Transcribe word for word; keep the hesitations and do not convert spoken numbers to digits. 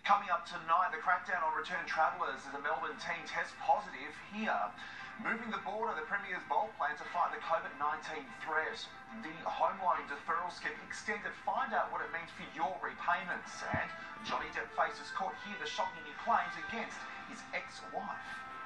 Coming up tonight, the crackdown on return travellers as a Melbourne teen tests positive here. Moving the border, the Premier's bold plan to fight the COVID nineteen threat. The home loan deferral scheme extended. Find out what it means for your repayments. And Johnny Depp faces court here the shocking new claims against his ex-wife.